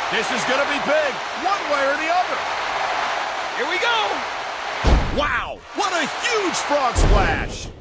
This is going to be big, one way or the other. Here we go. Wow, what a huge frog splash.